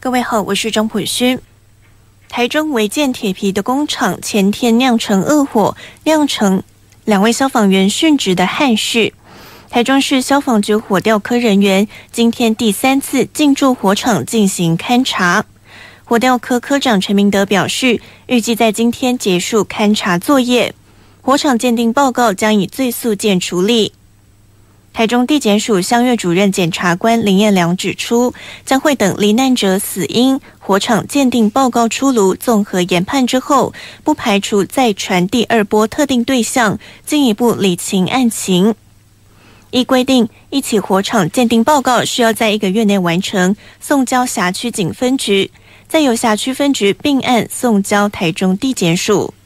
各位好，我是张普勋。台中违建铁皮的工厂前天酿成恶火，酿成2位消防员殉职的憾事。台中市消防局火调科人员今天第3次进驻火场进行勘查。火调科科长陈明德表示，预计在今天结束勘查作业，火场鉴定报告将以最速件处理。台中地检署襄岳主任检察官林彦良指出，将会等罹难者死因、火场鉴定报告出炉，综合研判之后，不排除再传第2波特定对象，进一步理清案情。依规定，一起火场鉴定报告需要在1个月内完成，送交辖区警分局，再由辖区分局并案送交台中地检署。